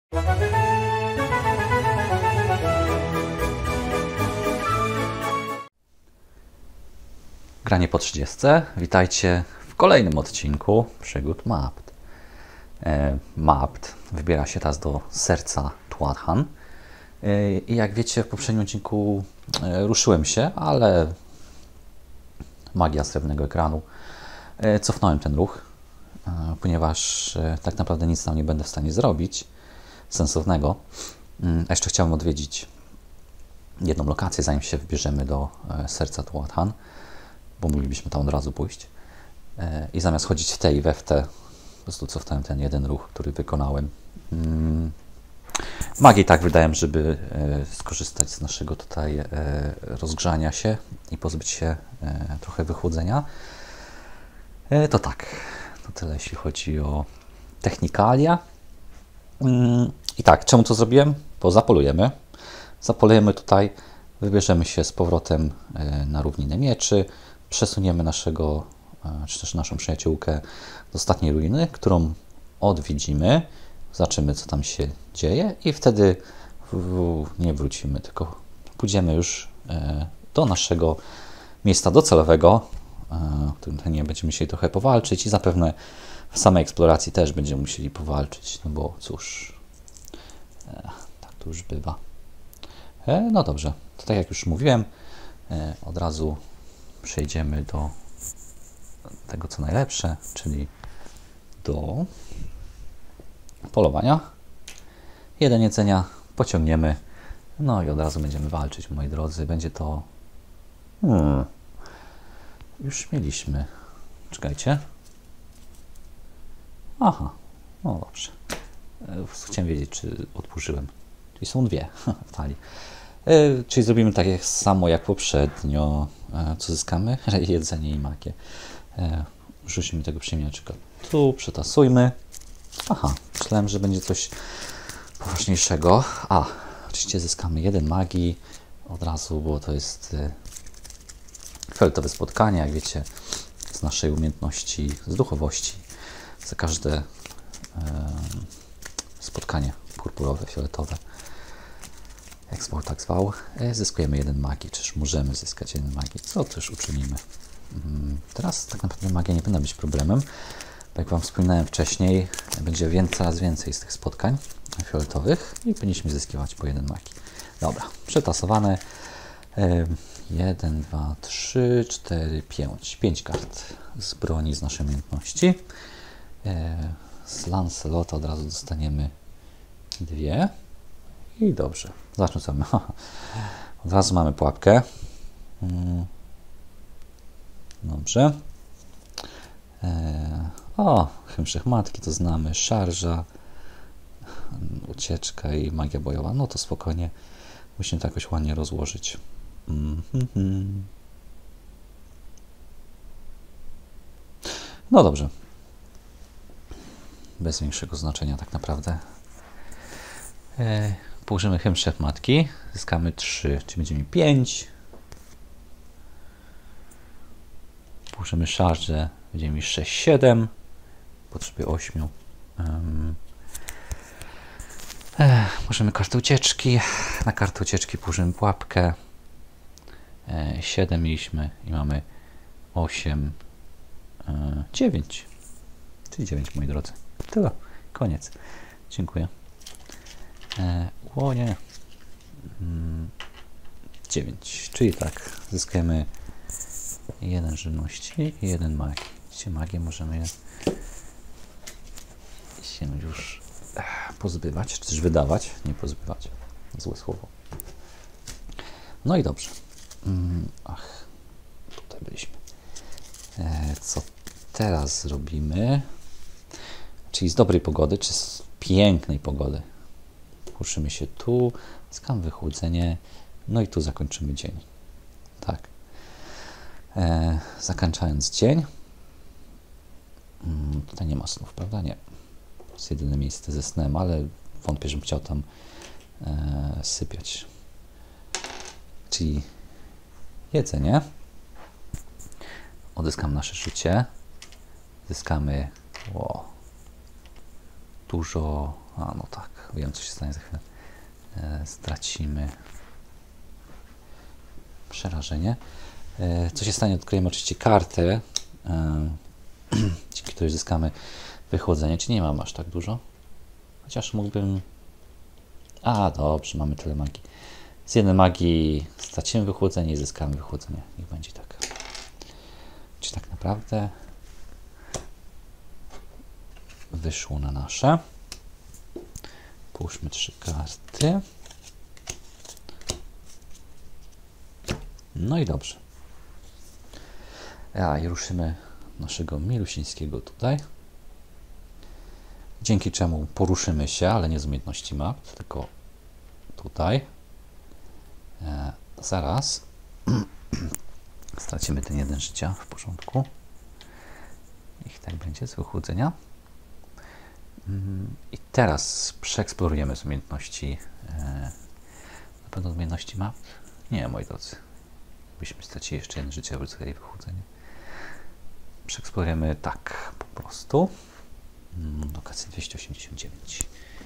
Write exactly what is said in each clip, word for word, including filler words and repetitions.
Granie po trzydziestce. Witajcie w kolejnym odcinku przygód Mapped. E, Mapped wybiera się teraz do serca Tuathan. E, I jak wiecie, w poprzednim odcinku e, ruszyłem się, ale magia srebrnego ekranu. E, cofnąłem ten ruch, e, ponieważ e, tak naprawdę nic tam nie będę w stanie zrobić sensownego. E, a jeszcze chciałem odwiedzić jedną lokację, zanim się wybierzemy do e, serca Tuathan, bo moglibyśmy tam od razu pójść. I zamiast chodzić w te i we w te, po prostu cofnąłem ten jeden ruch, który wykonałem. Magię tak wydałem, żeby skorzystać z naszego tutaj rozgrzania się i pozbyć się trochę wychłodzenia. To tak, to tyle jeśli chodzi o technikalia. I tak, czemu to zrobiłem? Bo zapolujemy. Zapolujemy tutaj, wybierzemy się z powrotem na równinę mieczy, przesuniemy naszego, czy też naszą przyjaciółkę do ostatniej ruiny, którą odwiedzimy, zobaczymy, co tam się dzieje i wtedy nie wrócimy, tylko pójdziemy już do naszego miejsca docelowego, w którym nie będziemy musieli trochę powalczyć i zapewne w samej eksploracji też będziemy musieli powalczyć, no bo cóż, tak to już bywa. No dobrze, to tak jak już mówiłem, od razu przejdziemy do tego, co najlepsze, czyli do polowania. Jeden jedzenia pociągniemy, no i od razu będziemy walczyć, moi drodzy. Będzie to... Hmm, już mieliśmy. Czekajcie. Aha, no dobrze. Chciałem wiedzieć, czy odburzyłem. Czyli są dwie w talii. Czyli zrobimy tak samo jak poprzednio. Co zyskamy? Jedzenie i magię. Rzucimy tego przymiaczka. Tu przetasujmy. Aha, myślałem, że będzie coś poważniejszego. A, oczywiście zyskamy jeden magii od razu, bo to jest fioletowe spotkanie, jak wiecie, z naszej umiejętności, z duchowości. Za każde e, spotkanie purpurowe, fioletowe, jak zwał, tak zwał, zyskujemy jeden magii, czyż możemy zyskać jeden magii, co też uczynimy. Teraz tak naprawdę magia nie powinna być problemem. Tak jak Wam wspominałem wcześniej, będzie więcej, coraz więcej z tych spotkań fioletowych i powinniśmy zyskiwać po jeden magii. Dobra, przetasowane. jeden, dwa, trzy, cztery, pięć. pięć kart z broni z naszej umiejętności. Z Lancelota od razu dostaniemy dwie. I dobrze, zacznę sobie. Od razu mamy pułapkę. Dobrze. Eee, o, hymn Wszechmatki to znamy. Szarża, ucieczka i magia bojowa. No to spokojnie. Musimy to jakoś ładnie rozłożyć. Mm-hmm. No dobrze. Bez większego znaczenia tak naprawdę. Eee, położymy hymn Wszechmatki. Zyskamy trzy, czyli będziemy mieli pięć. Położymy szarżę, będziemy mieli sześć, siedem, potrzebuję osiem. Um, eh, możemy kartę ucieczki, na kartę ucieczki położymy pułapkę, e, siedem mieliśmy i mamy osiem, e, dziewięć, czyli dziewięć, moi drodzy. Tyle, koniec. Dziękuję. E, o nie, mm, dziewięć, czyli tak, zyskujemy jeden żywności i jeden magii. Widzicie, magię możemy się już pozbywać, czy też wydawać, nie pozbywać. Złe słowo. No i dobrze. Ach, tutaj byliśmy. Co teraz zrobimy? Czyli z dobrej pogody, czy z pięknej pogody? Ruszymy się tu, zyskamy wychłodzenie, no i tu zakończymy dzień. Tak. E, zakończając dzień. Hmm, tutaj nie ma snów, prawda? Nie. To jest jedyne miejsce ze snem, ale wątpię, żebym chciał tam e, sypiać. Czyli jedzenie. Odzyskam nasze życie. Zyskamy wow, dużo A, no tak, wiem, co się stanie za chwilę. E, stracimy przerażenie. E, co się stanie? Odkryjemy oczywiście kartę, e, dzięki której zyskamy wychłodzenie. Czy nie mam aż tak dużo? Chociaż mógłbym... A, dobrze, mamy tyle magii. Z jednej magii stracimy wychłodzenie i zyskamy wychłodzenie. Niech będzie tak. Czy tak naprawdę wyszło na nasze. Połóżmy trzy karty. No i dobrze. A i ruszymy naszego Milusińskiego tutaj. Dzięki czemu poruszymy się, ale nie z umiejętności map, tylko tutaj. E, zaraz stracimy ten jeden życia, w porządku. Niech tak będzie z wychłodzenia. I teraz przeeksplorujemy z umiejętności. E, na pewno z umiejętności map? Nie, moi drodzy. Byśmy stracili jeszcze jedno życie, i wychłodzenie. Przeeksplorujemy tak po prostu. Lokacja dwieście osiemdziesiąt dziewięć.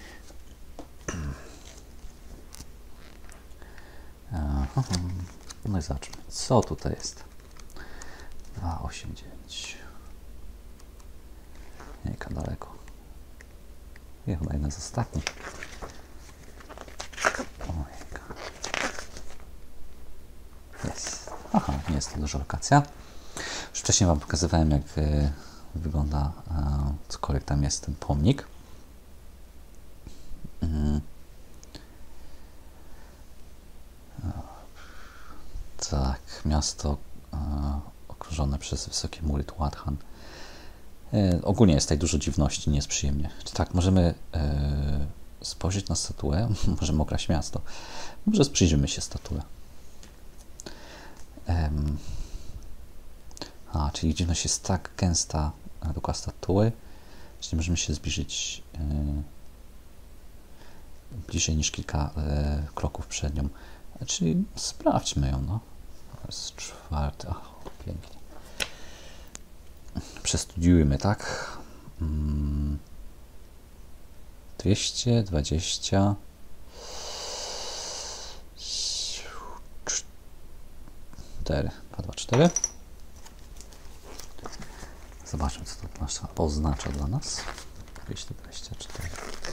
Aha. No i zobaczmy, co tutaj jest. dwieście osiemdziesiąt dziewięć. Jaka daleko. I chyba jeden z ostatnich. Ojejka. Jest. Aha, nie jest to duża lokacja. Już wcześniej Wam pokazywałem, jak y, wygląda y, cokolwiek tam jest ten pomnik. Y, tak, miasto y, okrążone przez wysokie mury Tuathan. Y, ogólnie jest tutaj dużo dziwności, nie jest przyjemnie. Tak, możemy y, spojrzeć na statuę, możemy okraść miasto. Może przyjrzymy się statuę. Um, a, czyli dziwność jest tak gęsta dookoła statuły, że nie możemy się zbliżyć yy, bliżej niż kilka yy, kroków przed nią. Czyli sprawdźmy ją, no. To jest czwarty. Ach, pięknie. Przestudiujmy, tak? Mm, dwieście dwadzieścia. cztery, dwa, dwa, cztery. Zobaczmy, co to nasza oznacza dla nas. dwieście dwadzieścia cztery.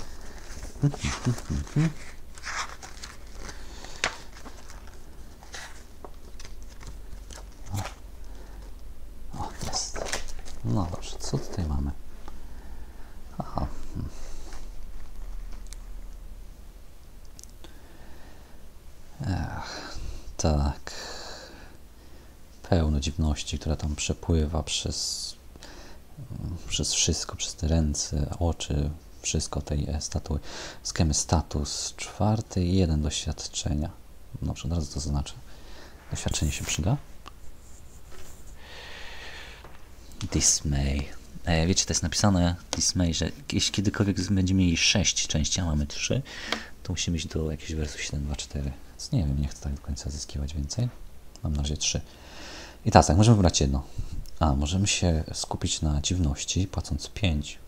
O, jest. No dobrze, co tutaj mamy? Aha. Ech, tak. Pełno dziwności, która tam przepływa przez, przez wszystko, przez te ręce, oczy, wszystko tej statuły. Skemy status czwarty i jeden doświadczenia. No, od razu to zaznaczę. Doświadczenie się przyda. Dismay. E, wiecie, to jest napisane Dismay, że jeśli kiedykolwiek będziemy mieli sześć części, a mamy trzy, to musimy iść do jakiegoś wersu siedem dwa cztery. Więc nie wiem, nie chcę tak do końca zyskiwać więcej. Mam na razie trzy. I teraz tak, możemy wybrać jedno. A, możemy się skupić na dziwności, płacąc pięć.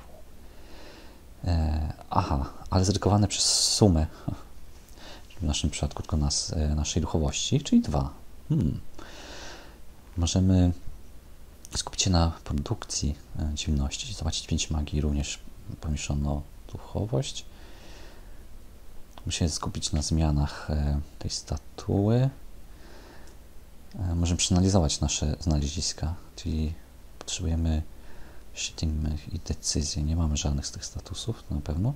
E, aha, ale zredukowane przez sumę. W naszym przypadku tylko nas, e, naszej duchowości, czyli dwa. Hmm. Możemy skupić się na produkcji e, dziwności. Zobaczyć pięć magii, również pomniejszono duchowość. Musimy skupić na zmianach e, tej statuły. Możemy przeanalizować nasze znaleziska, czyli potrzebujemy shitting i decyzji. Nie mamy żadnych z tych statusów, na pewno.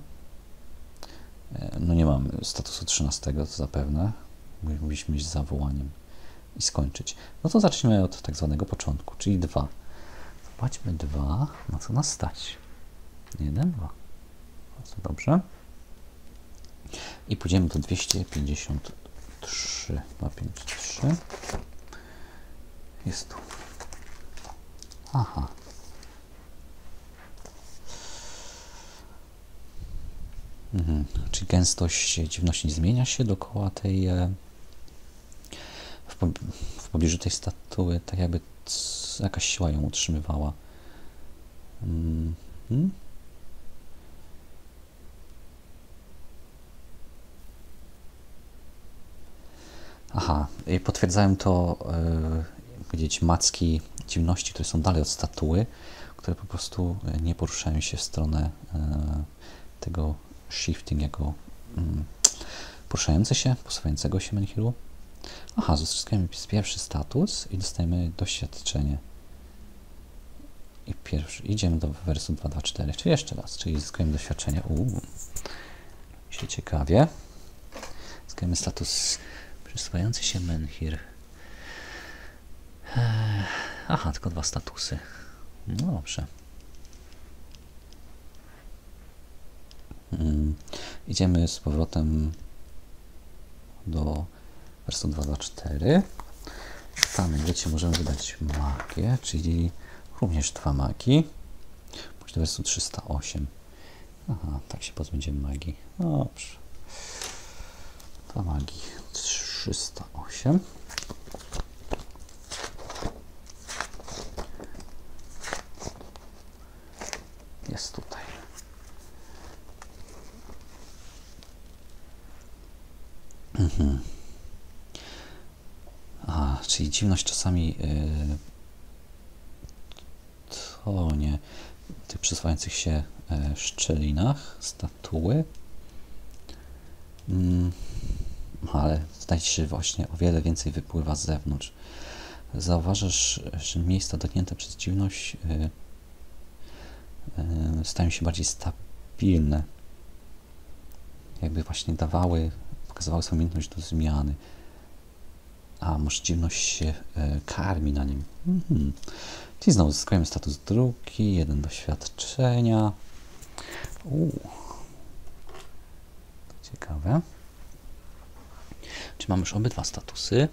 No nie mamy statusu trzynastego, to zapewne. Mogliśmy iść z zawołaniem i skończyć. No to zacznijmy od tak zwanego początku, czyli dwa. Zobaczmy dwa, na co nas stać. jeden, dwa. Bardzo dobrze. I pójdziemy do dwieście pięćdziesiąt trzy. dwieście pięćdziesiąt trzy. Jest tu. Aha. Mhm. Czyli gęstość dziwności nie zmienia się dookoła tej e, w, po, w pobliżu tej statuły, tak jakby c, jakaś siła ją utrzymywała. Mhm. Aha, i potwierdzają to yy, powiedzieć, macki dziwności, które są dalej od statuły, które po prostu nie poruszają się w stronę yy, tego shifting jako yy, poruszające się, posuwającego się menhiru. Aha, zyskujemy pierwszy status i dostajemy doświadczenie. I pierwszy, idziemy do wersu dwa dwa cztery, czyli jeszcze raz, czyli zyskujemy doświadczenie. Uuu, się ciekawie. Zyskujemy status przesuwający się menhir. Eee, aha, tylko dwa statusy. No dobrze. Hmm. Idziemy z powrotem do wersu dwa dwa cztery. Tam, jak wiecie, możemy wydać magię, czyli również dwa magii. Pójść do wersu trzysta osiem. Aha, tak się pozbędziemy magii. Dobrze. Dwa magii. trzysta osiem. Jest tutaj. Mhm. A, czyli dziwność czasami yy, to nie w tych przesuwających się yy, szczelinach statuły. Mm, ale zdaje się, że właśnie o wiele więcej wypływa z zewnątrz. Zauważasz, że miejsca dotknięte przez dziwność yy, yy, stają się bardziej stabilne. Jakby właśnie dawały, pokazywały swoją umiejętność do zmiany. A może dziwność się e, karmi na nim. Mhm. Czyli znowu zyskujemy status drugi, jeden doświadczenia. Uuu. Ciekawe. Czy mamy już obydwa statusy?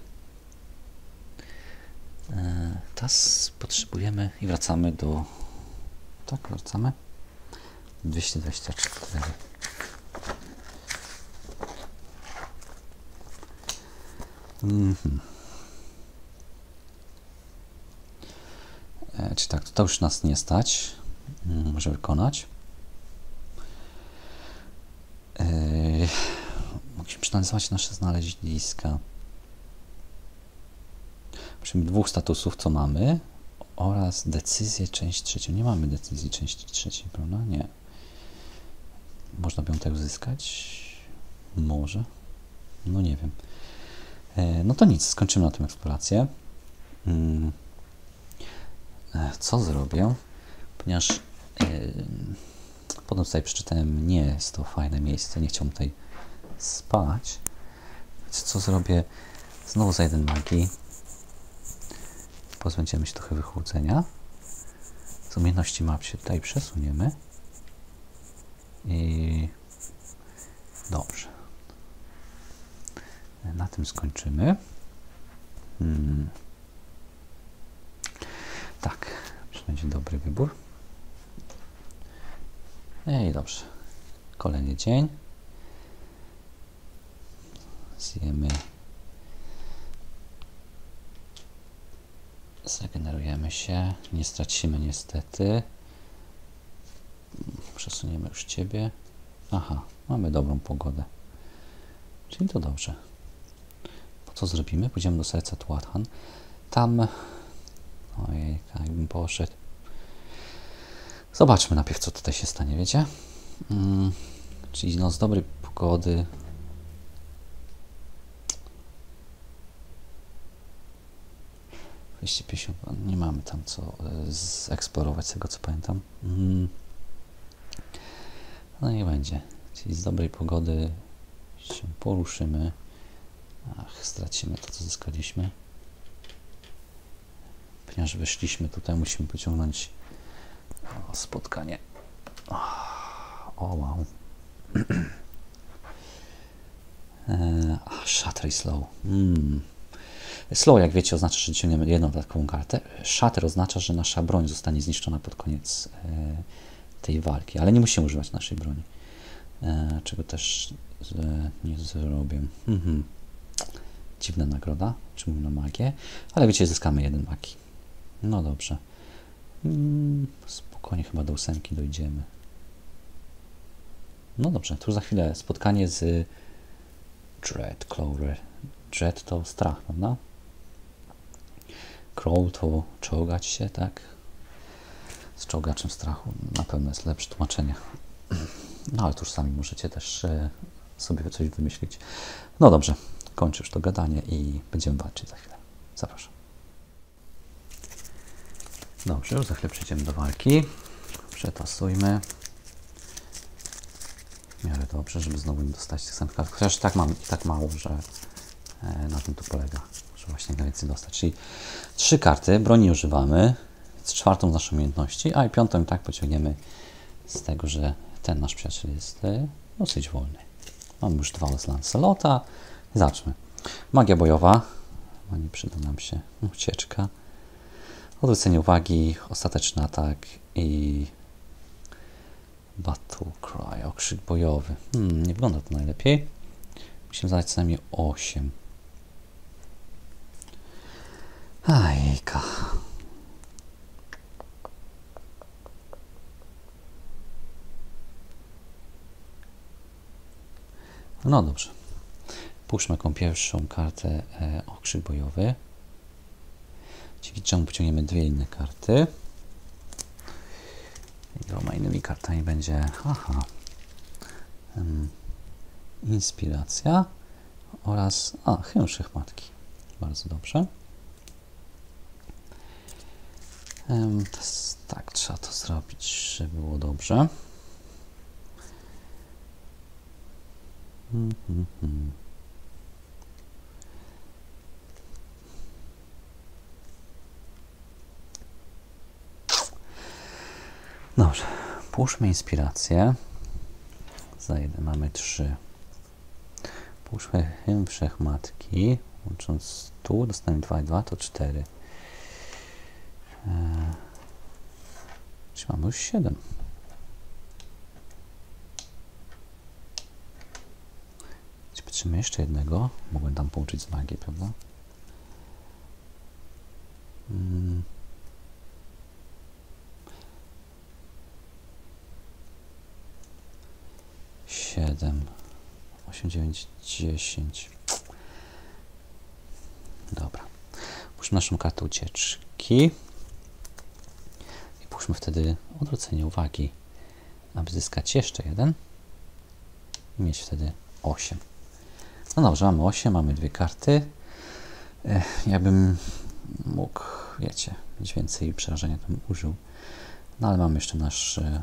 E, teraz potrzebujemy i wracamy do... Tak, wracamy. dwieście dwadzieścia cztery. Mhm. E, czy tak, to już nas nie stać. Mm, może wykonać. E, musimy przeanalizować nasze znaleziska. Musimy dwóch statusów, co mamy, oraz decyzję, część trzecią. Nie mamy decyzji części trzeciej, prawda? Nie. Można by ją tak uzyskać? Może. No nie wiem. No to nic, skończymy na tym eksplorację. Co zrobię? Ponieważ yy, potem tutaj przeczytałem, nie jest to fajne miejsce, nie chciałbym tutaj spać. Więc co zrobię? Znowu za jeden magii. Pozbędziemy się trochę wychłodzenia. Z umiejętności map się tutaj przesuniemy. I dobrze. Na tym skończymy. Hmm. Tak, czy będzie dobry wybór? I dobrze. Kolejny dzień. Zjemy. Zregenerujemy się. Nie stracimy niestety. Przesuniemy już Ciebie. Aha, mamy dobrą pogodę. Czyli to dobrze. Co zrobimy? Pójdziemy do serca Tuathan. Tam... Ojej, jakbym poszedł. Zobaczmy najpierw, co tutaj się stanie, wiecie? Hmm, czyli no z dobrej pogody... dwieście pięćdziesiąt... Nie mamy tam co zeksplorować, z tego co pamiętam. Hmm. No i będzie. Czyli z dobrej pogody się poruszymy. Ach, stracimy to, co zyskaliśmy. Ponieważ wyszliśmy tutaj, musimy pociągnąć o, spotkanie. O, o wow. e, Shatter i slow. Mm. Slow, jak wiecie, oznacza, że ciągniemy jedną dodatkową kartę. Shatter oznacza, że nasza broń zostanie zniszczona pod koniec e, tej walki, ale nie musimy używać naszej broni. E, czego też e, nie zrobię. Mhm. Dziwna nagroda, czy mówię na magię, ale wiecie, zyskamy jeden magii. No dobrze. Hmm, spokojnie chyba do ósemki dojdziemy. No dobrze, tu za chwilę spotkanie z Dreadclaw Dread to strach, prawda? Crawl to czołgać się, tak? Z czołgaczem strachu na pewno jest lepsze tłumaczenie. No ale to już sami możecie też e, sobie coś wymyślić. No dobrze, kończę już to gadanie i będziemy walczyć za chwilę. Zapraszam. Dobrze, już za chwilę przejdziemy do walki. Przetasujmy. W miarę dobrze, żeby znowu nie dostać tych samych kart. Chociaż tak mam i tak mało, że e, na tym to polega, że właśnie najwięcej dostać. Czyli trzy karty, broni używamy, z czwartą z naszej umiejętności, a i piątą i tak pociągniemy z tego, że ten nasz przyjaciel jest e, dosyć wolny. Mamy już dwa z Lancelota. Zacznijmy. Magia bojowa. No nie przyda nam się ucieczka. Odwrócenie uwagi, ostateczny atak i Battle Cry, okrzyk bojowy. Hmm, nie wygląda to najlepiej. Musimy zadać co najmniej osiem. Ajka. No dobrze. Puszczmy jaką pierwszą kartę e, okrzyk bojowy. Dzięki czemu pociągniemy dwie inne karty. I dwoma innymi kartami będzie aha, um, inspiracja oraz a, hymn Wszechmatki. Bardzo dobrze. Um, to jest, tak, trzeba to zrobić, żeby było dobrze. Hmm, hmm, hmm. Dobrze, puszczmy inspirację. Za jeden mamy trzy. Puszczmy hymn Wszechmatki. Łącząc tu, dostaniemy dwa i dwa, to cztery. Eee, czyli mamy już siedem. Patrzymy jeszcze jednego. Mogłem tam połączyć z magią, prawda? Hmm. siedem, osiem, dziewięć, dziesięć. Dobra. Puszczmy naszą kartę ucieczki. I puszczmy wtedy odwrócenie uwagi, aby zyskać jeszcze jeden. I mieć wtedy osiem. No dobrze, mamy osiem, mamy dwie karty. Ech, ja bym mógł, wiecie, mieć więcej przerażenia, to bym użył. No ale mamy jeszcze nasz e,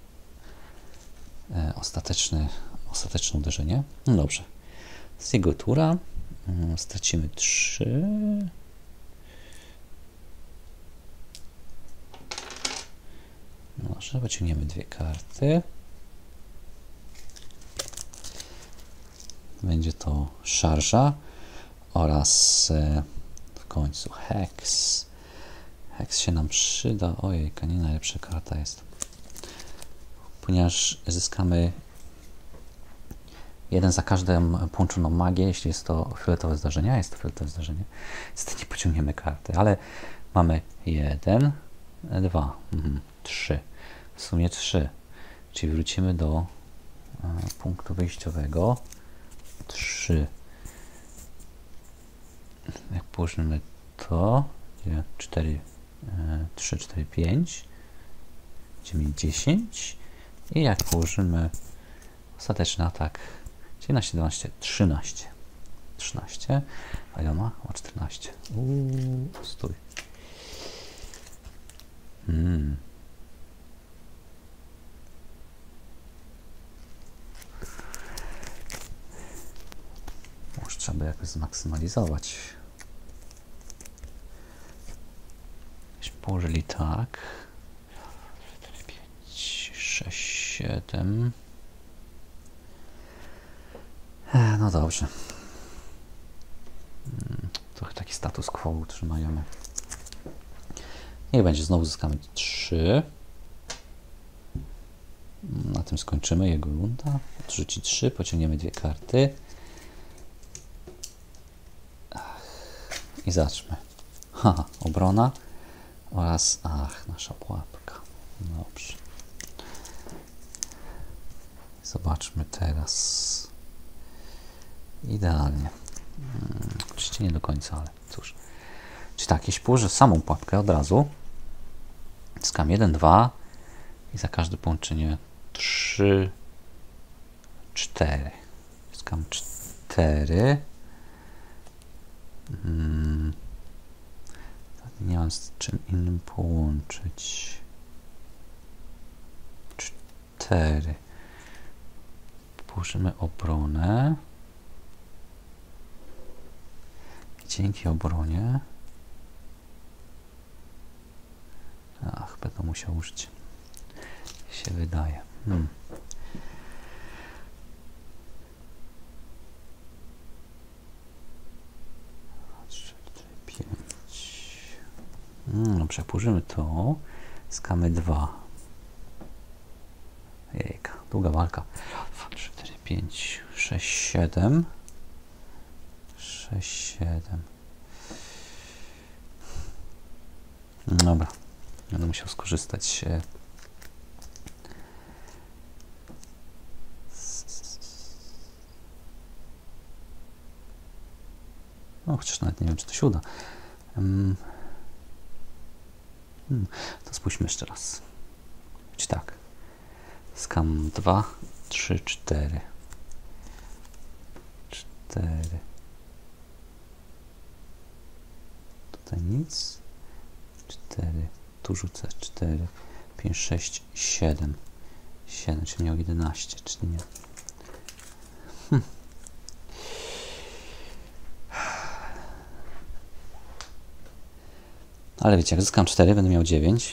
e, ostateczny, ostateczne uderzenie. No dobrze. Z jego tura um, stracimy trzy. No dobrze, wyciągniemy dwie karty. Będzie to szarża oraz e, w końcu Hex. Hex się nam przyda. Ojejka, nie najlepsza karta jest. Ponieważ zyskamy jeden za każdą połączoną magię, jeśli jest to fioletowe zdarzenie. A jest to fioletowe zdarzenie. Niestety nie pociągniemy karty, ale mamy jeden, dwa, mhm, trzy. W sumie trzy. Czyli wrócimy do e, punktu wyjściowego. trzy. Jak położymy to, cztery, trzy, cztery, pięć, dziewięć, dziesięć i jak położymy ostateczny atak jedenaście, dwanaście, trzynaście. trzynaście, a ile ma? O czternaście. Uuu, stój. Hmm. Może trzeba by jakoś zmaksymalizować. Jeśli położyli tak. cztery, pięć, sześć, siedem. E, no dobrze. Hmm, trochę taki status quo utrzymajemy. Niech będzie, znowu zyskamy trzy. Na tym skończymy jego runda. Odrzuci trzy, pociągniemy dwie karty. I zacznijmy. Haha, obrona oraz, ach, nasza pułapka. Dobrze. Zobaczmy teraz. Idealnie. Hmm, oczywiście nie do końca, ale cóż. Czyli tak, jeśli położę samą pułapkę od razu, zyskam jeden, dwa i za każde połączenie trzy, cztery. Zyskam cztery. Hmm. Nie mam z czym innym połączyć. cztery. Położymy obronę. Dzięki obronie. Ach, będę musiał użyć. Się wydaje. Hmm. trzy, cztery, pięć. Hmm, dobrze, położymy to. Skamy dwa. Jejka, długa walka. dwa, trzy, cztery, pięć, sześć, siedem. sześć, siedem. Dobra. Będę musiał skorzystać no, chociaż nawet nie wiem, czy to się uda. Hmm. To spójrzmy jeszcze raz. Czyli tak. Skam dwa, trzy, cztery. cztery. Tutaj nic. cztery. Tu rzucę cztery, pięć, sześć, siedem. siedem, czyli miał jedenaście, czyli nie. Hm. Ale wiecie, jak zyskam cztery, będę miał dziewięć.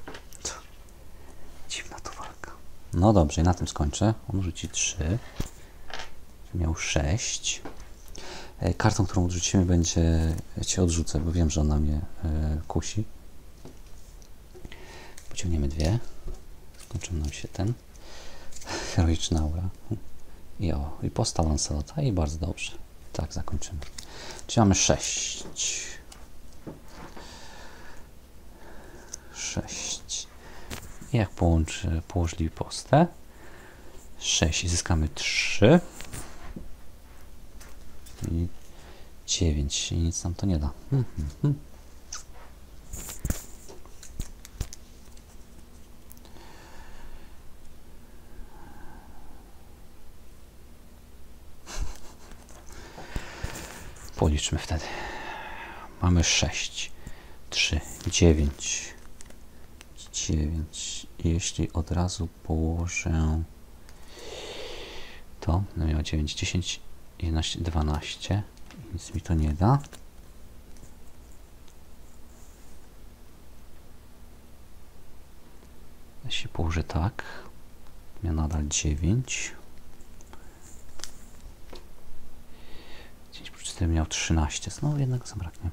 Dziwna to walka. No dobrze, i na tym skończę. On rzuci trzy. Miał sześć. Kartą, którą odrzucimy, będzie... Ja cię odrzucę, bo wiem, że ona mnie e, kusi. Pociągniemy dwie. Skończył nam się ten. Heroiczna aura. I o, i posta Lancelota i bardzo dobrze. Tak, zakończymy. Czyli mamy sześć. sześć. I jak połączy, położyli postę? sześć i zyskamy trzy. I dziewięć. I nic nam to nie da. Hmm, hmm, hmm. Policzmy wtedy. Mamy sześć, trzy, dziewięć. dziewięć. Jeśli od razu położę to, no miał dziewięć, dziesięć, jedenaście, dwanaście. Nic mi to nie da. Jeśli położę tak, miał nadal dziewięć. dziewięć plus cztery miał trzynaście. Znowu jednego zabraknie.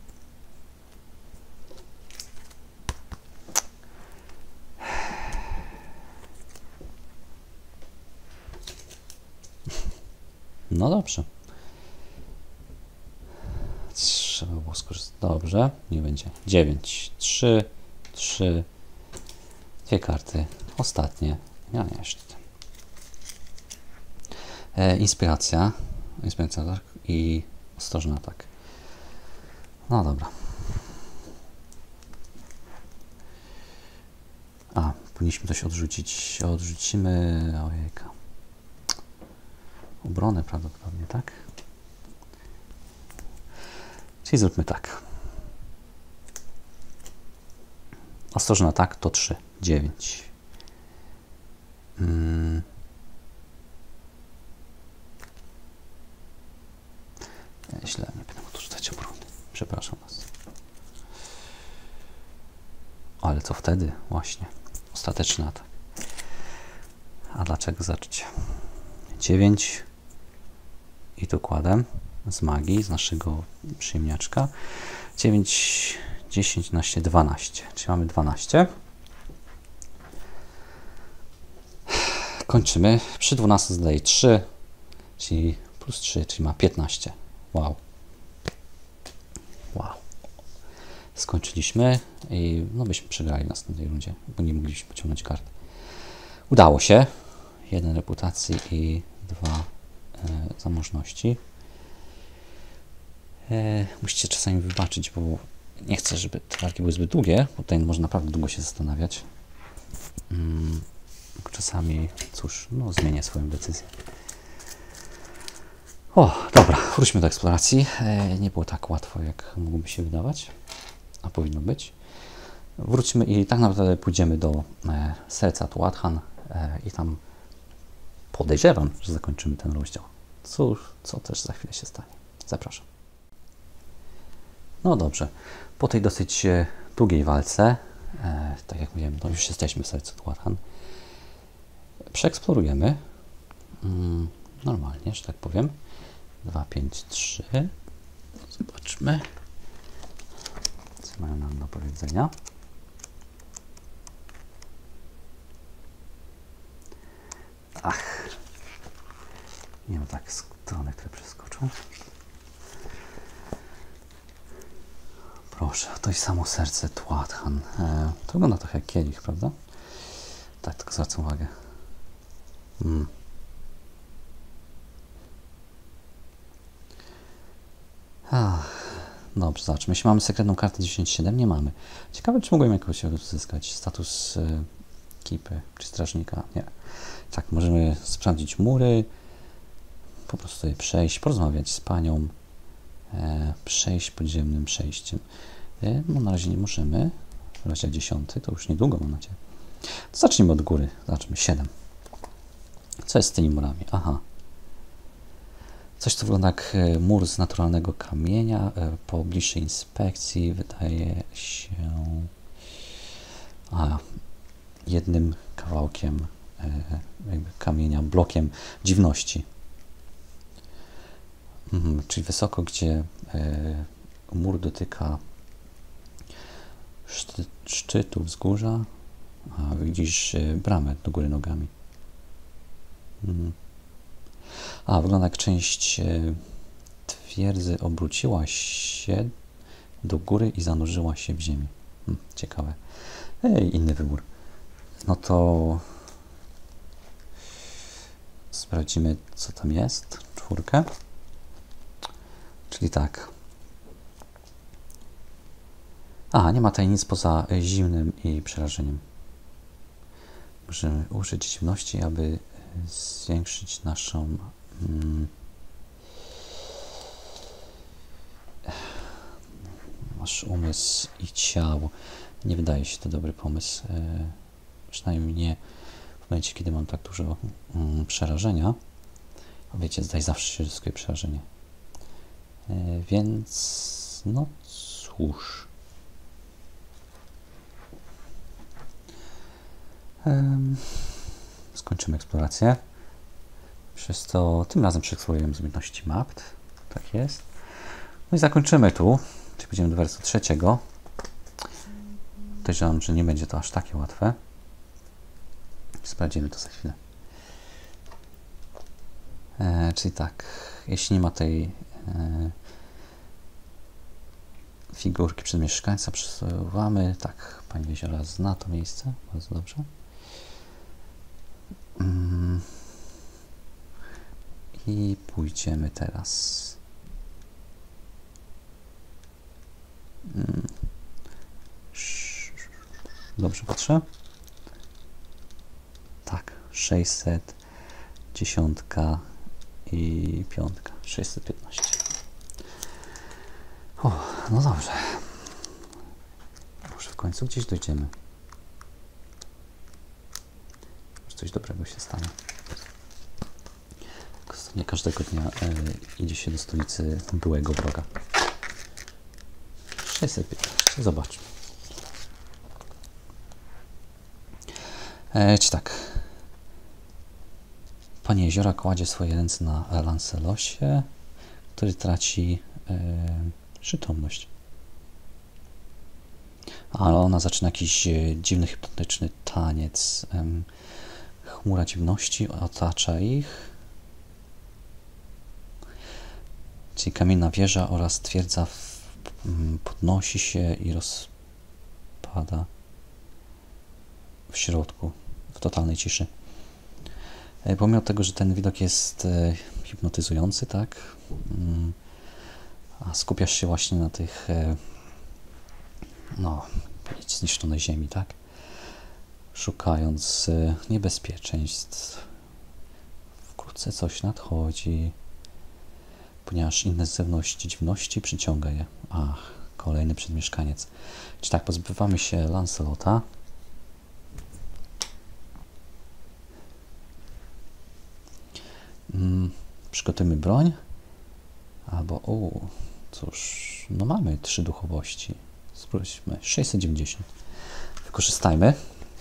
No dobrze. Trzeba było skorzystać. Dobrze, nie będzie. dziewięć, trzy, trzy, dwie karty. Ostatnie. Ja nie, jeszcze ten. E, inspiracja. Inspiracja tak? I ostrożny atak. No dobra. A, powinniśmy coś odrzucić. Odrzucimy... Ojejka. Obronę prawdopodobnie, tak? Czyli zróbmy tak. Ostrożny atak to trzy, dziewięć. Hmm. Ja źle, nie będę mógł rzucać obrony. Przepraszam was. Ale co wtedy? Właśnie. Ostateczny atak. A dlaczego zacząć? dziewięć. I dokładem z magii, z naszego przyjemniaczka. dziewięć, dziesięć, jedenaście, dwanaście. Czyli mamy dwanaście. Kończymy. Przy dwunastu zadaje trzy, czyli plus trzy, czyli ma piętnaście. Wow. Wow. Skończyliśmy i no byśmy przegrali w następnej rundzie, bo nie mogliśmy pociągnąć kart. Udało się. Jeden reputacji i dwa e, zamożności. E, musicie czasami wybaczyć, bo nie chcę, żeby te walki były zbyt długie, bo tutaj można naprawdę długo się zastanawiać. Mm, czasami, cóż, no zmienię swoją decyzję. O, dobra, wróćmy do eksploracji. E, nie było tak łatwo, jak mogłoby się wydawać, a powinno być. Wróćmy i tak naprawdę pójdziemy do e, serca Tuathan e, i tam podejrzewam, że zakończymy ten rozdział. Cóż, co też za chwilę się stanie. Zapraszam. No dobrze, po tej dosyć e, długiej walce, e, tak jak mówiłem, no już jesteśmy w sercu Tuathan, przeeksplorujemy mm, normalnie, że tak powiem. dwa, pięć, trzy. Zobaczmy, co mają nam do powiedzenia. Ach, nie mam tak strony, które przeskoczą. Proszę, to jest samo serce Tuathan. E, to wygląda trochę jak kielich, prawda? Tak, tylko zwracam uwagę. Mm. Ach, dobrze, zobaczmy. Jeśli mamy sekretną kartę dziesięć siedem, nie mamy. Ciekawe, czy mogłem jakoś uzyskać status e, kipy czy strażnika. Nie. Tak, możemy sprawdzić mury, po prostu je przejść, porozmawiać z panią, e, przejść podziemnym przejściem. E, no na razie nie możemy. Rozdział dziesiąty, to już niedługo mam nadzieję. To zacznijmy od góry. Zobaczmy, siedem. Co jest z tymi murami? Aha. Coś, co wygląda jak mur z naturalnego kamienia. Po bliższej inspekcji wydaje się a, jednym kawałkiem jakby kamienia, blokiem dziwności. Mhm, czyli wysoko, gdzie e, mur dotyka szty, szczytu wzgórza, a widzisz e, bramę do góry nogami. Mhm. A, wygląda jak część e, twierdzy obróciła się do góry i zanurzyła się w ziemi. Hmm, ciekawe. Ej, inny wybór. No to sprawdzimy, co tam jest. Czwórkę. Czyli tak. A, nie ma tutaj nic poza zimnym i przerażeniem. Możemy użyć dziwności, aby zwiększyć naszą mm, nasz umysł i ciało. Nie wydaje się to dobry pomysł. E, przynajmniej nie w momencie, kiedy mam tak dużo mm, przerażenia. A wiecie, zdaje zawsze się zyskuje przerażenie. E, więc no cóż. E, skończymy eksplorację. Przez to tym razem przeeksplorujemy umiejętności mapped. Tak jest. No i zakończymy tu. Czyli będziemy do wersu trzeciego. Podejrzewam, że nie będzie to aż takie łatwe. Sprawdzimy to za chwilę. E, czyli tak, jeśli nie ma tej e, figurki przez mieszkańca, przesuwamy. Tak, pani Jeziora zna to miejsce. Bardzo dobrze. Mm. I pójdziemy teraz. Mm. Dobrze patrzę? Tak, sześćset, dziesiątka i piątka, sześćset piętnaście. O, no dobrze. Może w końcu gdzieś dojdziemy. Może coś dobrego się stanie. Nie każdego dnia e, idzie się do stolicy byłego wroga. sześćset piętnaście, zobaczmy. E, czy tak. Pani Jeziora kładzie swoje ręce na Lancelosie, który traci e, przytomność. Ale ona zaczyna jakiś dziwny, hipnotyczny taniec. E, chmura dziwności otacza ich. Czyli kamienna wieża oraz twierdza w, podnosi się i rozpada w środku, w totalnej ciszy. Pomimo tego, że ten widok jest hipnotyzujący, tak, a skupiasz się właśnie na tych no, zniszczonej ziemi, tak? Szukając niebezpieczeństw. Wkrótce coś nadchodzi, ponieważ inne z zewnątrz dziwności przyciąga je. Ach, kolejny przedmieszkaniec. Czy tak, pozbywamy się Lancelota. Hmm, przygotujmy broń. Albo, o, cóż, no mamy trzy duchowości. Spróbujmy, sześćset dziewięćdziesiąt. Wykorzystajmy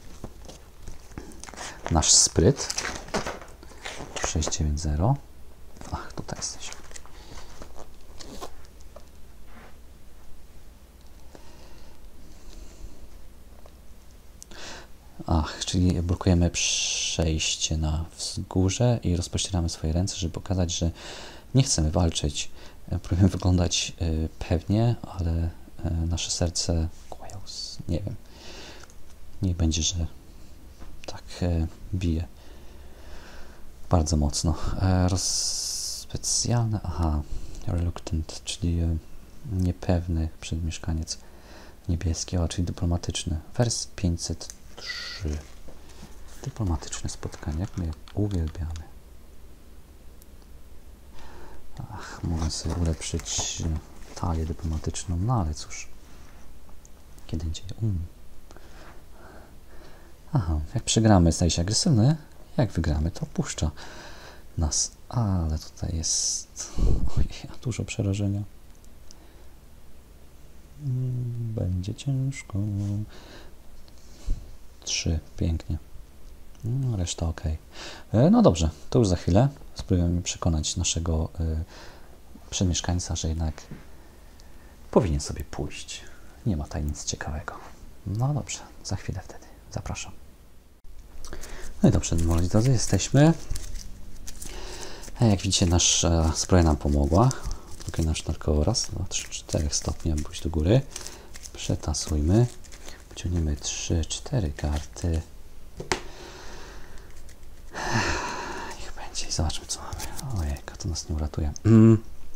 nasz spryt. sześćset dziewięćdziesiąt. Ach, tutaj jesteś. Ach, czyli blokujemy przejście na wzgórze i rozpościeramy swoje ręce, żeby pokazać, że nie chcemy walczyć. Próbujemy wyglądać pewnie, ale nasze serce, nie wiem, niech będzie, że tak bije bardzo mocno. Roz... Specjalne, aha, reluctant, czyli niepewny przedmieszkaniec niebieski, o, czyli dyplomatyczny. Wers pięćset trzy. Dyplomatyczne spotkanie, jak my je uwielbiamy. Ach, mogę sobie ulepszyć talię dyplomatyczną, no ale cóż. Kiedy indziej. Um. Aha, jak przegramy, staje się agresywny. Jak wygramy, to puszcza nas. Ale tutaj jest ojej, dużo przerażenia. Będzie ciężko. Trzy, pięknie. No, reszta ok. No dobrze, to już za chwilę spróbujemy przekonać naszego y, przedmieszkańca, że jednak powinien sobie pójść. Nie ma tutaj nic ciekawego. No dobrze, za chwilę wtedy. Zapraszam. No i dobrze, moi drodzy, jesteśmy. Jak widzicie, nasza zbroja nam pomogła. Blokuje nam sznorkowo raz, dwa, trzy, cztery stopnie, aby pójść do góry. Przetasujmy. Wyciągniemy trzy, cztery karty. Niech będzie i zobaczmy, co mamy. Ojejka, to nas nie uratuje. Mm.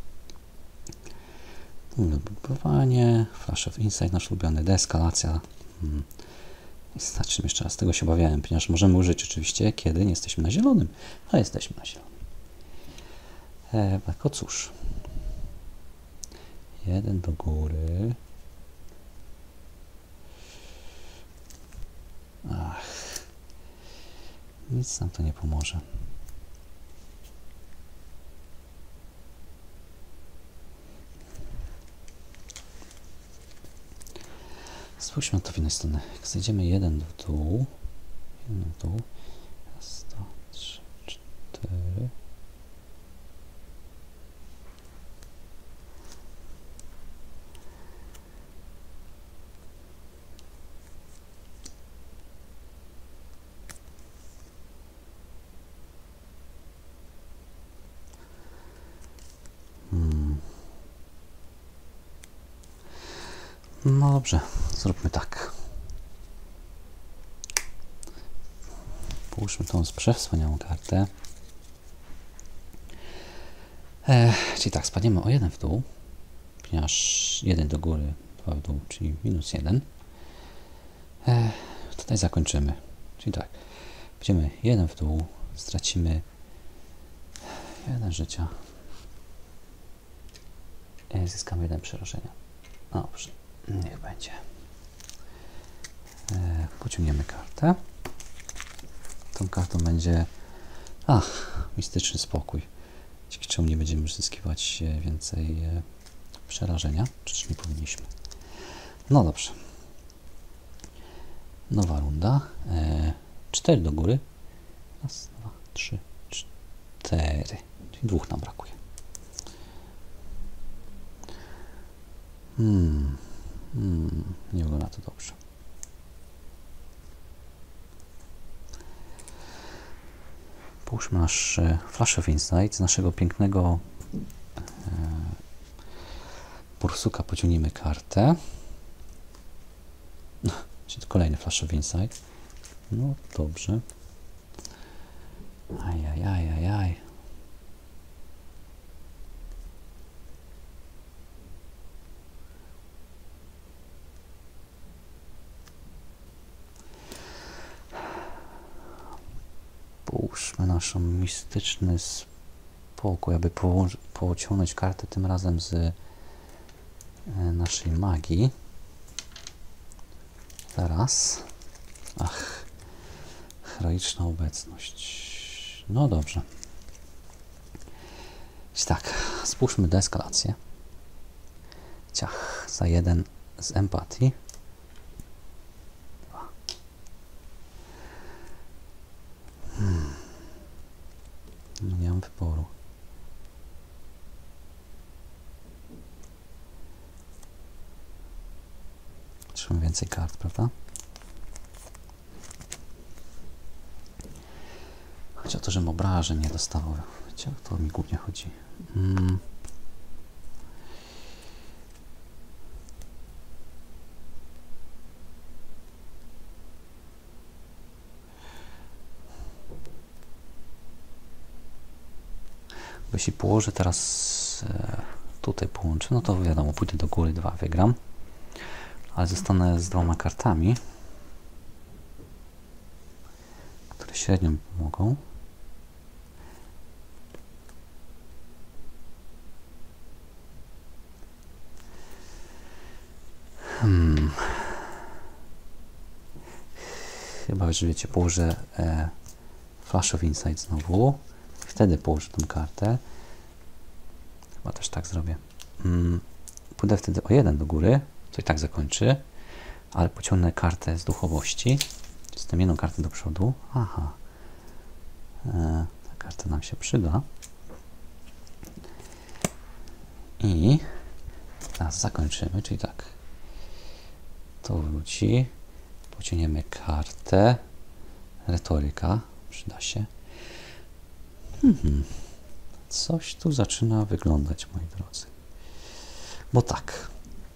Próbowanie, Flash of Insight, nasz ulubiony, deeskalacja. Mm. I zobaczymy jeszcze raz, tego się obawiałem, ponieważ możemy użyć oczywiście, kiedy nie jesteśmy na zielonym, a jesteśmy na zielonym. E, tak, o cóż. Jeden do góry. Ach. Nic nam to nie pomoże. Spójrzmy na to w innej stronę. Jak zejdziemy jeden w dół, jeden w dół, raz, dwa, trzy, cztery. Hmm. No dobrze, zróbmy tak. Połóżmy tą przewspaniałą kartę. E, czyli tak, spadniemy o jeden w dół, ponieważ jeden do góry, dwa w dół, czyli minus jeden. E, tutaj zakończymy. Czyli tak, będziemy jeden w dół, stracimy jeden życia. E, zyskamy jeden przerażenia. Dobrze. Niech będzie. E, pociągniemy kartę. Tą kartą będzie ach, mistyczny spokój. Dzięki czemu nie będziemy uzyskiwać więcej e, przerażenia. Czyż nie powinniśmy? No dobrze. Nowa runda. E, cztery do góry. Raz, dwa, trzy, cztery. Czyli dwóch nam brakuje. Hmm. Hmm, nie wygląda to dobrze. Połóżmy nasz Flash of Insight z naszego pięknego e, bursuka. Pociągnijmy kartę. Czyli kolejny Flash of Insight. No dobrze. Ajajajajaj. Połóżmy naszą mistyczny spokój, aby położy, pociągnąć kartę tym razem z e, naszej magii. Teraz. Ach, heroiczna obecność. No dobrze. Więc tak, spójrzmy deeskalację. Ciach, za jeden z empatii. Dwa. Hmm. No nie mam wyboru. Trzeba więcej kart, prawda? Chodzi o to, żebym obrażeń nie dostawał. Wiecie, o to mi głównie chodzi. Hmm. Bo jeśli położę teraz e, tutaj połączę, no to wiadomo, pójdę do góry, dwa wygram. Ale zostanę z dwoma kartami, które średnio mi pomogą. Hmm. Chyba, że wiecie, położę e, Flash of Insight znowu. Wtedy położę tą kartę. Chyba też tak zrobię. Hmm. Pójdę wtedy o jeden do góry, co i tak zakończy, ale pociągnę kartę z duchowości. Jestem jedną kartę do przodu. Aha. E, ta karta nam się przyda. I teraz zakończymy, czyli tak. To wróci. Pociągniemy kartę. Retoryka. Przyda się. Hmm. Coś tu zaczyna wyglądać, moi drodzy. Bo tak.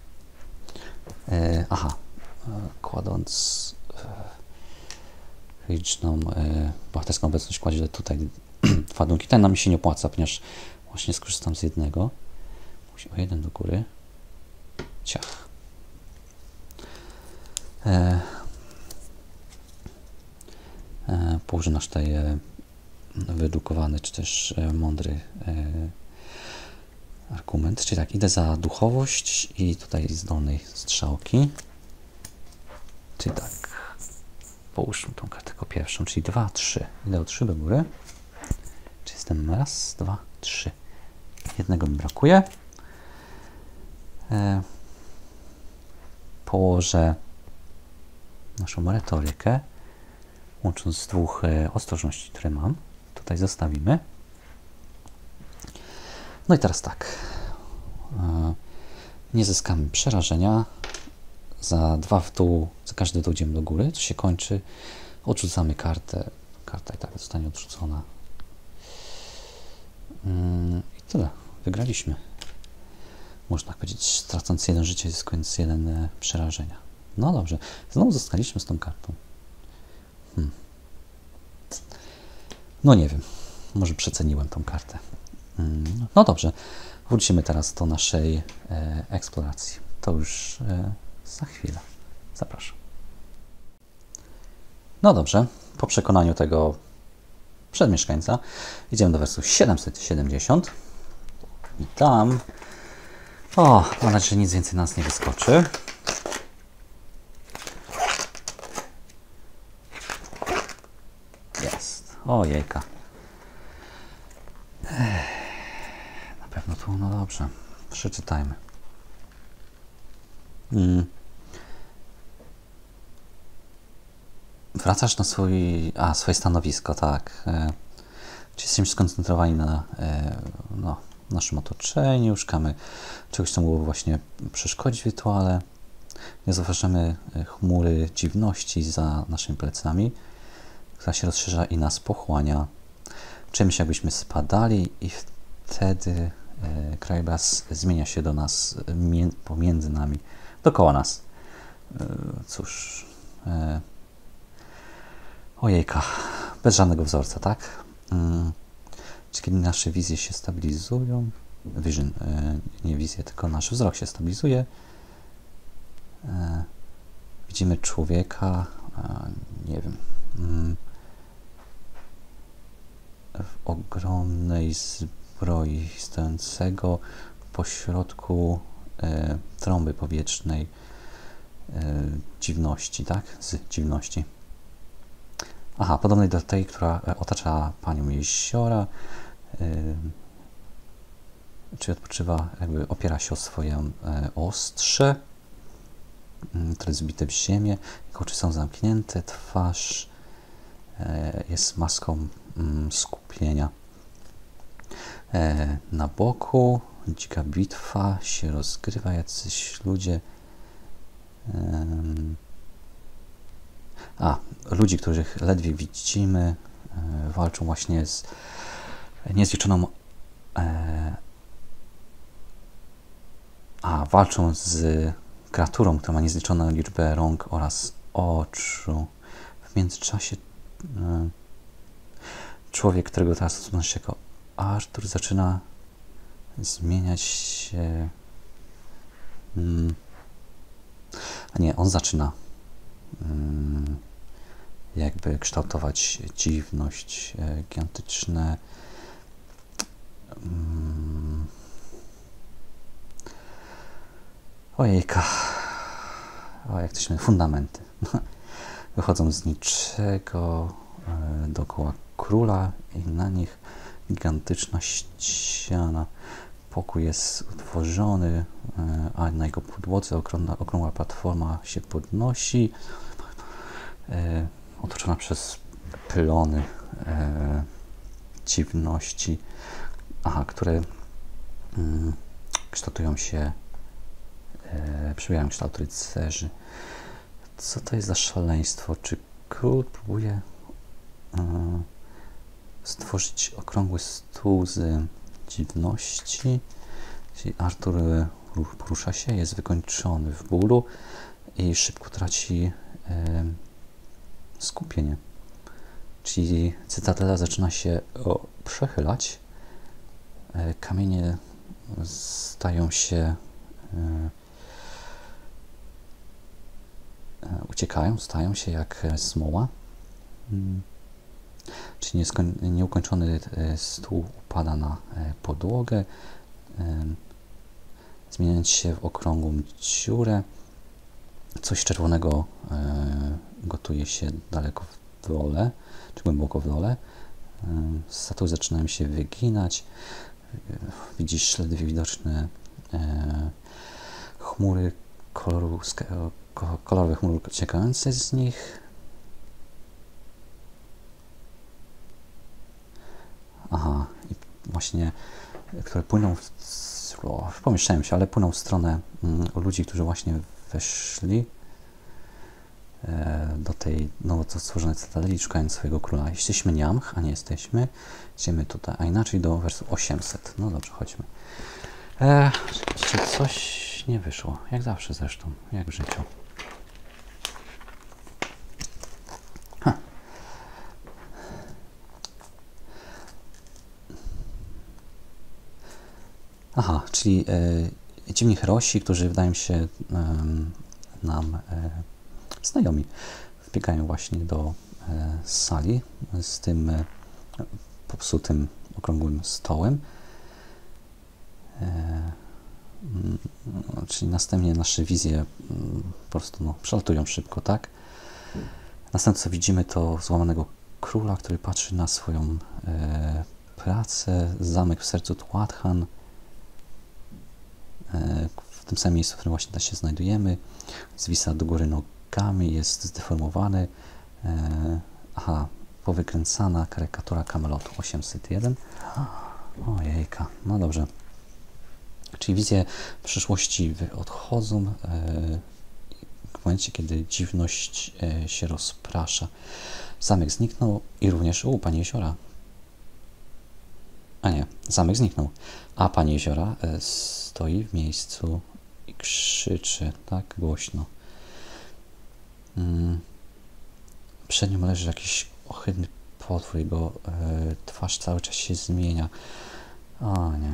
E, aha. E, kładąc heroiczną e, bohaterską obecność, kładzie tutaj dwa dunki. Ten nam się nie opłaca, ponieważ właśnie skorzystam z jednego. Musi o jeden do góry. Ciach. E, e, położę nasz tutaj e, wyedukowany, czy też e, mądry e, argument. Czyli tak, idę za duchowość i tutaj z dolnej strzałki. Czyli tak, połóżmy tą kartę jako pierwszą, czyli dwa, trzy. Idę o trzy do góry. Czyli jestem raz, dwa, trzy. Jednego mi brakuje. E, położę naszą retorykę, łącząc z dwóch e, ostrożności, które mam. Tutaj zostawimy. No i teraz tak. E, nie zyskamy przerażenia. Za dwa w dół, za każdy dół idziemy do góry, co się kończy. Odrzucamy kartę. Karta i tak zostanie odrzucona. Mm, I tyle. Wygraliśmy. Można tak powiedzieć, tracąc jeden życie, zyskując jeden e, przerażenia. No dobrze. Znowu zostaliśmy z tą kartą. Hmm. No nie wiem. Może przeceniłem tą kartę. Hmm. No dobrze. Wrócimy teraz do naszej e, eksploracji. To już e, za chwilę. Zapraszam. No dobrze. Po przekonaniu tego przedmieszkańca idziemy do wersu siedemset siedemdziesiąt. I tam... O, mam nadzieję, że nic więcej nas nie wyskoczy. Jest. Ojejka. Na pewno tu, no dobrze. Przeczytajmy. Hmm. Wracasz na swój, a, swoje stanowisko, tak. E, czy jesteśmy skoncentrowani na e, no, naszym otoczeniu, szukamy czegoś, co mogłoby właśnie przeszkodzić w rytuale. Nie zauważamy chmury dziwności za naszymi plecami, która się rozszerza i nas pochłania. Czujemy się, jakbyśmy spadali i wtedy e, krajobraz zmienia się do nas, mie, pomiędzy nami, dookoła nas. E, cóż... E, Ojejka, bez żadnego wzorca, tak? Hmm. Czy kiedy nasze wizje się stabilizują, vision, e, nie wizje, tylko nasz wzrok się stabilizuje, e, widzimy człowieka, e, nie wiem, mm, w ogromnej zbroi stojącego pośrodku e, trąby powietrznej e, dziwności, tak? Z dziwności. Aha, podobnej do tej, która otacza panią jeziora, e, czyli odpoczywa, jakby opiera się o swoje e, ostrze, m, które jest zbite w ziemię, jego oczy są zamknięte, twarz e, jest maską m, skupienia. E, na boku dzika bitwa się rozgrywa, jacyś ludzie e, a, ludzi, których ledwie widzimy, e, walczą właśnie z niezliczoną e, a, walczą z kreaturą, która ma niezliczoną liczbę rąk oraz oczu. W międzyczasie e, człowiek, którego teraz odsunął się jako Artur, zaczyna zmieniać się. Hmm. A nie, on zaczyna hmm, jakby kształtować dziwność, e, gigantyczne hmm. Ojejka. O, jak to się mówi, fundamenty. Wychodzą z niczego e, dookoła króla i na nich gigantyczna ściana. Pokój jest utworzony, e, a na jego podłodze okrągła, okrągła platforma się podnosi, e, otoczona przez pylony e, dziwności, aha, które mm, kształtują się, e, przybierają kształt rycerzy. Co to jest za szaleństwo? Czy król próbuje e, stworzyć okrągły stół z dziwności? Czyli Artur porusza się, jest wykończony w bólu i szybko traci e, skupienie. Czyli cytadela zaczyna się o, przechylać. E, kamienie stają się e, e, uciekają, stają się jak smoła. Hmm. Czyli nieukończony stół upada na podłogę, zmieniając się w okrągłą dziurę. Coś czerwonego gotuje się daleko w dole, czy głęboko w dole. Statuły zaczynają się wyginać. Widzisz ledwie widoczne chmury koloru, kolorowe chmury ciekające z nich. Aha, i właśnie, które płyną, w, w, pomieszczają się, ale płyną w stronę mm, ludzi, którzy właśnie weszli e, do tej nowo stworzonej cytadeli, szukając swojego króla. Jesteśmy Niamch, a nie jesteśmy. Idziemy tutaj, a inaczej do wersu osiemset. No dobrze, chodźmy. E, czy coś nie wyszło? Jak zawsze zresztą, jak w życiu. Ha. Aha, czyli e, dziwni herosi, którzy wydają się e, nam e, znajomi, wbiegają właśnie do e, sali z tym e, popsutym okrągłym stołem. E, no, czyli następnie nasze wizje m, po prostu no, przelatują szybko, tak? Następnie co widzimy, to złamanego króla, który patrzy na swoją e, pracę, zamek w sercu Tuathan. W tym samym miejscu, w którym właśnie się znajdujemy, zwisa do góry nogami, jest zdeformowany. Aha, powykręcana karykatura Kamelotu osiemset jeden. Ojejka, no dobrze. Czyli wizje przyszłości odchodzą w momencie, kiedy dziwność się rozprasza. Zamek zniknął i również u Pani Jeziora. A nie, zamek zniknął, a Pani Jeziora stoi w miejscu i krzyczy tak głośno. Przed nią leży jakiś ohydny potwór, jego twarz cały czas się zmienia. O nie.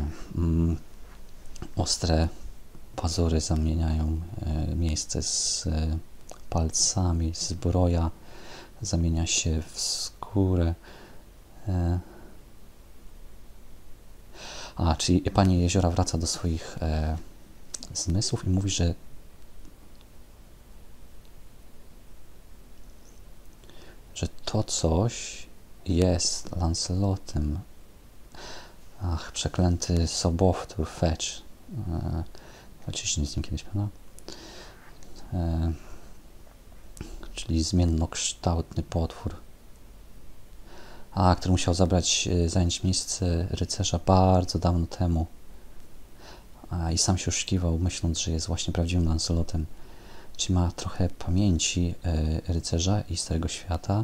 Ostre pazury zamieniają miejsce z palcami, zbroja zamienia się w skórę. A, czyli pani Jeziora wraca do swoich e, zmysłów i mówi, że że to coś jest Lancelotem. Ach, przeklęty sobowtór, Fetch. E, Oczywiście z nim kiedyś, prawda? E, czyli zmiennokształtny potwór. A, który musiał zabrać, zająć miejsce rycerza bardzo dawno temu. A, i sam się oszukiwał, myśląc, że jest właśnie prawdziwym Lancelotem. Czyli ma trochę pamięci e, rycerza i Starego Świata,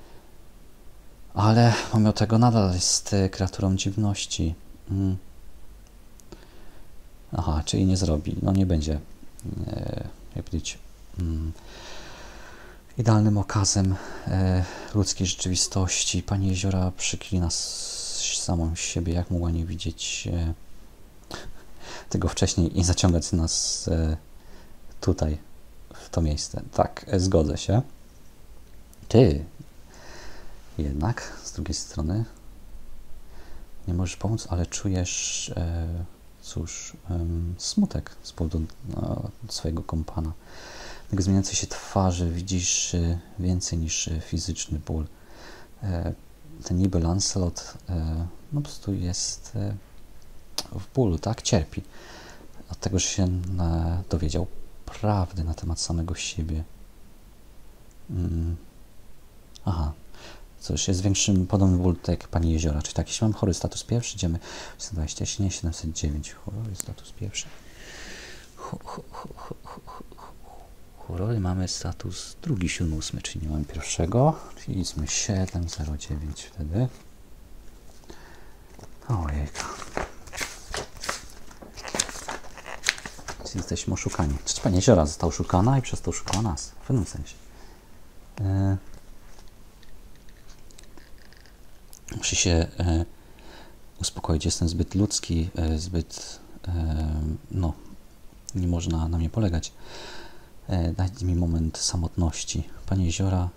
ale pomimo tego nadal jest e, kreaturą dziwności. Mm. Aha, czyli nie zrobi, no nie będzie, e, jak powiedzieć, mm, idealnym okazem e, ludzkiej rzeczywistości. Pani Jeziora przyklina samą siebie, jak mogła nie widzieć e, tego wcześniej i zaciągać nas e, tutaj, w to miejsce. Tak, e, zgodzę się. Ty jednak, z drugiej strony, nie możesz pomóc, ale czujesz, e, cóż, e, smutek z powodu no, swojego kompana. Tego zmieniającej się twarzy widzisz e, więcej niż e, fizyczny ból. E, ten niby Lancelot e, no, po prostu jest e, w bólu, tak? Cierpi. Od tego, że się e, dowiedział prawdy na temat samego siebie. Mm. Aha. Cóż, jest większym podobny ból tutaj jak pani Jeziora. Czyli tak, jeśli mamy chory status pierwszy, idziemy sto dwadzieścia, nie, siedemset dziewięć. Chory status pierwszy. Chory mamy status drugi, siódmy, ósmy, czyli nie mamy pierwszego. Czyli idźmy siedem zero dziewięć wtedy. Ojejka. Czyli jesteśmy oszukani. Czy pani Jeziora została oszukana i przez to oszukała nas? W pewnym sensie. E Muszę się e, uspokoić. Jestem zbyt ludzki, e, zbyt e, no, nie można na mnie polegać. E, daj mi moment samotności. Pani Jeziora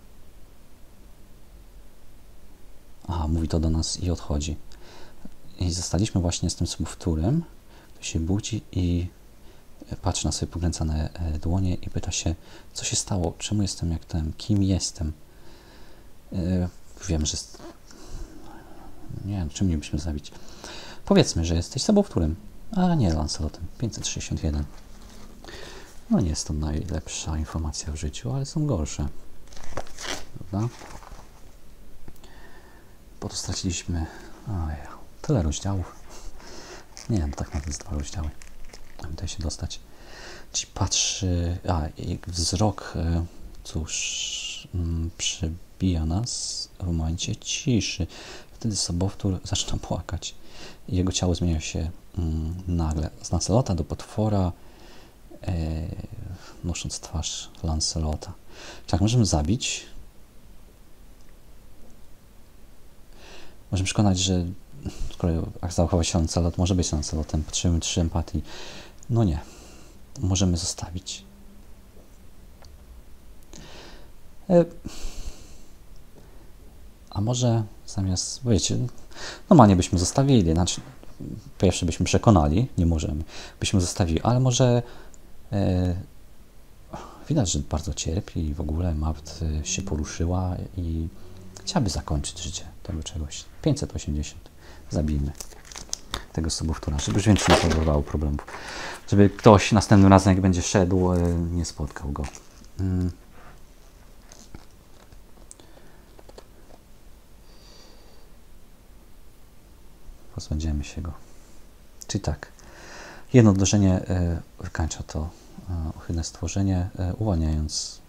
aha, mówi to do nas i odchodzi. I zostaliśmy właśnie z tym sobowtórem, który się budzi i patrzy na swoje pokręcane dłonie i pyta się, co się stało, czemu jestem jak ten, kim jestem. E, wiem, że jest nie wiem, czym mielibyśmy zabić. Powiedzmy, że jesteś sobowtórem, a nie Lancelotem. pięćset sześćdziesiąt jeden. No nie jest to najlepsza informacja w życiu, ale są gorsze. Prawda? Po to straciliśmy ojej, tyle rozdziałów. Nie, no tak naprawdę jest dwa rozdziały. Aby tutaj się dostać. Czyli patrzy, a i wzrok, cóż, przybija nas w momencie ciszy. Wtedy sobowtór zaczyna płakać. Jego ciało zmienia się mm, nagle z Lancelota do potwora, e, nosząc twarz Lancelota. Tak, możemy zabić. Możemy przekonać, że skoro zachował się Lancelot, może być Lancelotem. Potrzebujemy trzy empatii. No nie. Możemy zostawić. E, a może zamiast, wiecie, normalnie byśmy zostawili, znaczy pierwsze byśmy przekonali, nie możemy, byśmy zostawili, ale może e, widać, że bardzo cierpi i w ogóle Mabt się poruszyła i chciałaby zakończyć życie tego czegoś. pięćset osiemdziesiąt. Zabijmy tego sobowtóra, żeby już więcej nie powodowało problemów. Żeby ktoś następnym razem, jak będzie szedł, e, nie spotkał go. Mm. Pozbędziemy się go. Czyli tak, jedno uderzenie e, wykańcza to e, ohydne stworzenie, e, uwalniając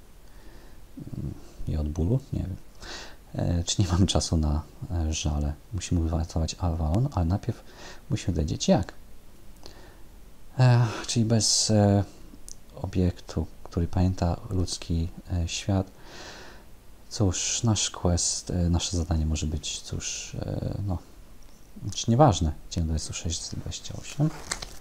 je mm, od bólu, nie wiem. E, czy nie mamy czasu na e, żale. Musimy wyratować Avalon, ale najpierw musimy wiedzieć jak. E, czyli bez e, obiektu, który pamięta ludzki e, świat. Cóż, nasz quest, e, nasze zadanie może być, cóż, e, no, Znaczy nieważne. Dzień dwudziesty szósty dwadzieścia osiem.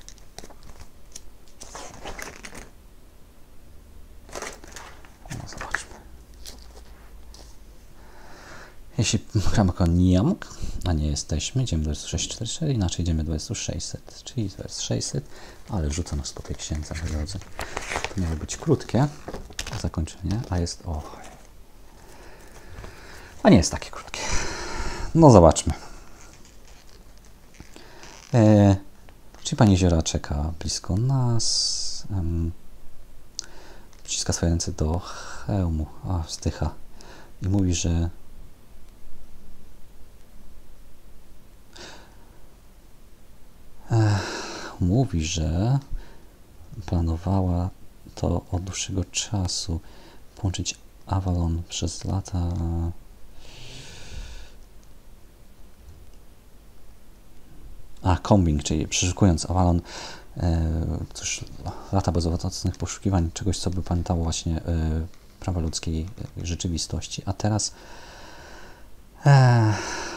No zobaczmy. Jeśli gramy jako Niamk, a nie jesteśmy. Idziemy do wersu sześćset czterdzieści cztery, inaczej idziemy do wersu sześćset, czyli wers sześćset, ale rzuca nas po tej księdze, moi drodzy. To miało być krótkie zakończenie, a jest... O, a nie jest takie krótkie. No zobaczmy. E, czyli pani Jeziora czeka blisko nas. Um, Przyciska swoje ręce do hełmu, a wzdycha i mówi, że Ech, mówi, że planowała to od dłuższego czasu połączyć Avalon przez lata. A, combing, czyli przeszukując Avalon, e, cóż, lata bezowocnych poszukiwań czegoś, co by pamiętało właśnie e, prawa ludzkiej rzeczywistości. A teraz e,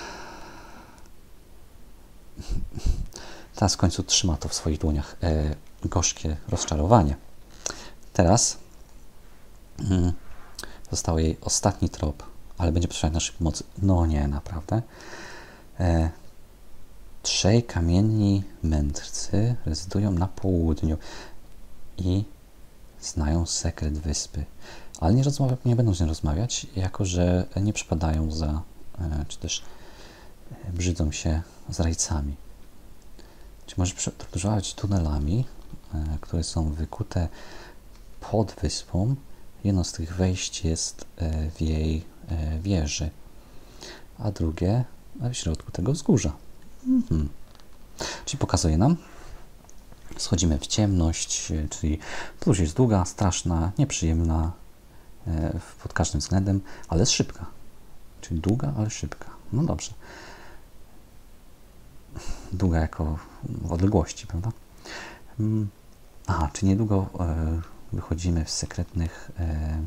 teraz w końcu trzyma to w swoich dłoniach e, gorzkie rozczarowanie. Teraz mm, został jej ostatni trop, ale będzie potrzebować naszej pomocy. No nie, naprawdę. E, Trzej kamienni mędrcy rezydują na południu i znają sekret wyspy, ale nie, rozmawia, nie będą z nią rozmawiać, jako że nie przepadają za, e, czy też brzydzą się zdrajcami. Czy może podróżować tunelami, e, które są wykute pod wyspą. Jedno z tych wejść jest e, w jej e, wieży, a drugie w środku tego wzgórza. Mhm. Czyli pokazuje nam, schodzimy w ciemność, czyli podróż jest długa, straszna, nieprzyjemna e, pod każdym względem, ale jest szybka. Czyli długa, ale szybka. No dobrze. Długa jako w odległości, prawda? Aha, czy niedługo e, wychodzimy w sekretnych e,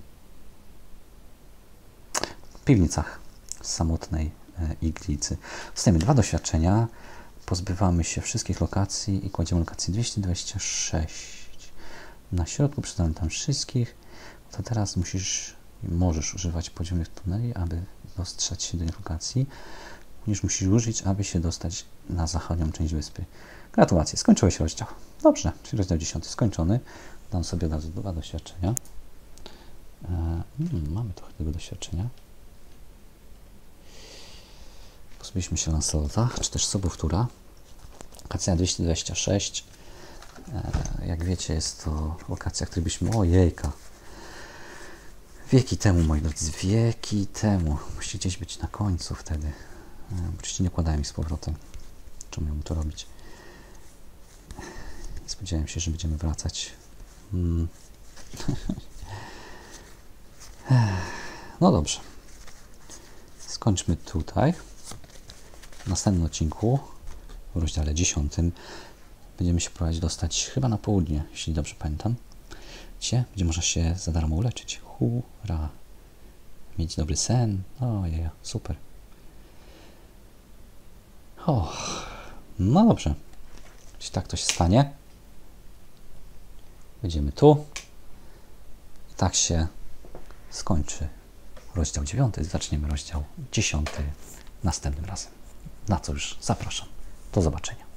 piwnicach samotnej e, iglicy. Dostajemy dwa doświadczenia, pozbywamy się wszystkich lokacji i kładziemy lokację dwieście dwadzieścia sześć. Na środku przedstawiamy tam wszystkich. To teraz musisz, możesz używać podziemnych tuneli, aby dostrzec się do lokacji. Niż musisz użyć, aby się dostać na zachodnią część wyspy. Gratulacje, skończyłeś rozdział. Dobrze, czyli rozdział dziesiąty skończony. Dam sobie od razu dwa doświadczenia. E, hmm, mamy trochę tego doświadczenia. Pozbyliśmy się Lancelota, czy też sobowtóra. Lokacja dwieście dwadzieścia sześć. E, jak wiecie, jest to lokacja, której byśmy... O jejka! Wieki temu, moi drodzy, wieki temu. Musicie gdzieś być na końcu wtedy. E, oczywiście nie kładałem ich z powrotem. Czemu miałbym to robić? Nie spodziewałem się, że będziemy wracać. Hmm. No dobrze. Skończmy tutaj. W następnym odcinku, w rozdziale dziesiątym, będziemy się próbować dostać chyba na południe, jeśli dobrze pamiętam. Gdzie będzie można się za darmo uleczyć. Hurra! Mieć dobry sen. Ojej, super. O, no dobrze. Jeśli tak to się stanie, będziemy tu. I tak się skończy rozdział dziewiąty. Zaczniemy rozdział dziesiąty następnym razem. Na co już zapraszam. Do zobaczenia.